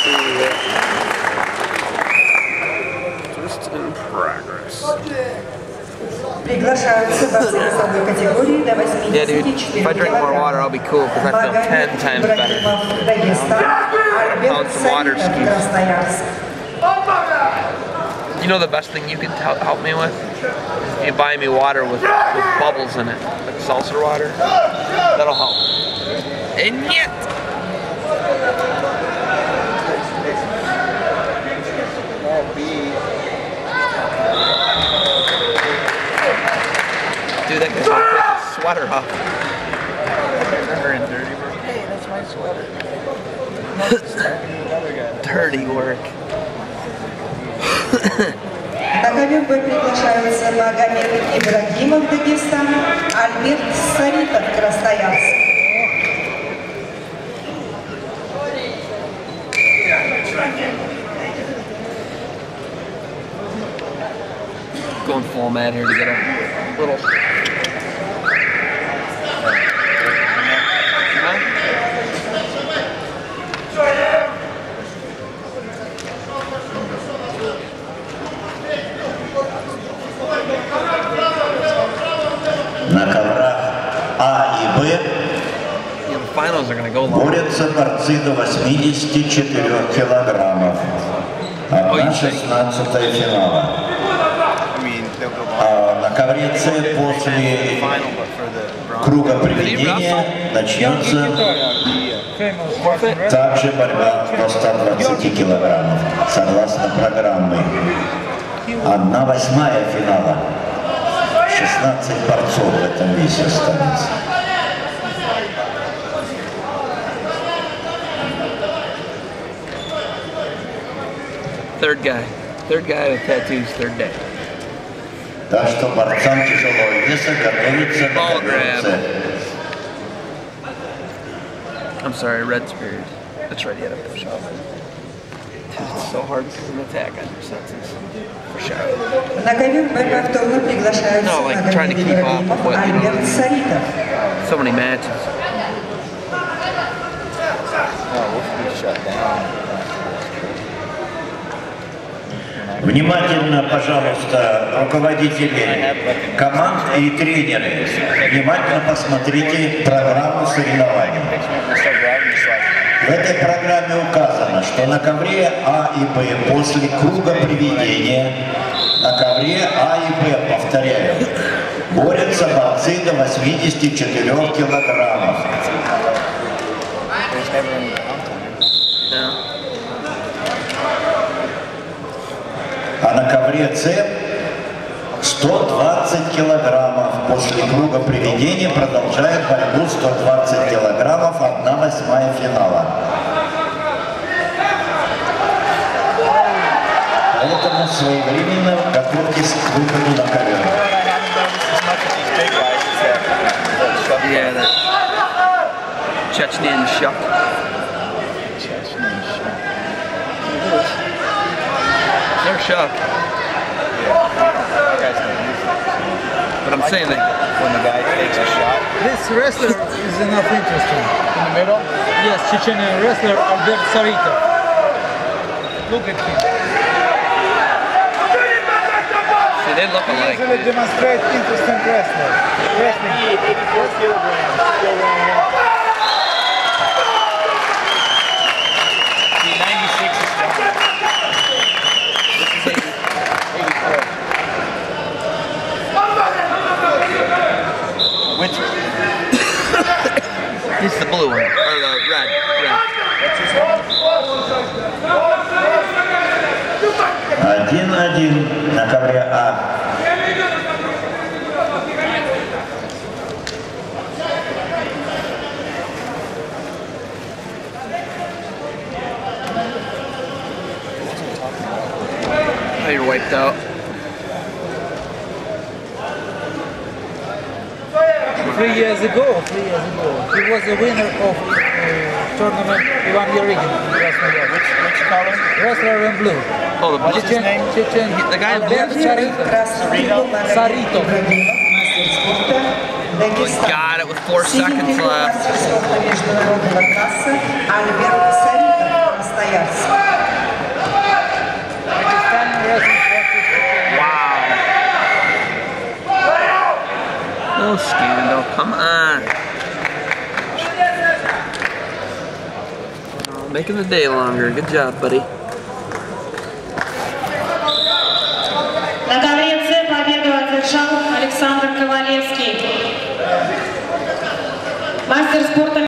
Just in progress. Yeah, dude, if I drink more water, I'll be cool because I feel 10 times better. Pound some water skis. You know the best thing you can help me with? You buy me water with bubbles in it, like seltzer water. That'll help. And yet, dude, that guy's gonna take his sweater off. Hey, that's my sweater. Dirty work. На ковер приглашаются Магомед Ибрагимов, Дагестан, Альберт Саритов, Красноярск. Going full mad here to get a little. На коврах А и Б борются борцы до 84 килограммов. Одна 16-я финала. А на ковре С после круга приведения начнется также борьба до 120 килограммов, согласно программе. 1/8 финала. 16 борцов в этом весе останется. Third guy with tattoos, third day. Так что борцам тяжелого веса готовиться на ковер С. I'm sorry, red spirit. That's right, you had to push off. It's so hard because of an attack on your senses. For sure. На ковер борьба второго приглашаются Магомед Ибрагимов, Альберт Саритов. So many matches. Внимательно, пожалуйста, руководители команд и тренеры, внимательно посмотрите программу соревнований. В этой программе указано, что на ковре А и Б после круга приведения, на ковре А и Б, повторяю, борются борцы до 84 килограммов. А на ковре С 120 килограммов. После круга приведения продолжает борьбу 120 килограммов, 1/8 финала. Поэтому своевременно готовьтесь к выходу на ковер. Yeah, that Chechnyan Shuk. They're Shuk. But I'm saying that when the guy takes a shot. This wrestler is enough interesting. In the middle? Yes, Chechenian wrestler Albert Saritov. Look at him. See, they look alike. He usually demonstrate interesting wrestling. 84 kilograms. Still running out. See, 96 is done. This is 84. Which one? This is the blue one, or the red. What's his name? 1-1 на ковре А. Oh, you're wiped out. 3 years ago, he was the winner of tournament Ivan Yarygin. Which color? Wrestler in blue. Oh, the blue. What's his name? The guy in blue? Saritov. Got it with 4 seconds left. Альберт Саритов, Красноярск. Come on. Making the day longer. Good job, buddy. На ковре победу одержал Александр Ковалевский. Мастер спорта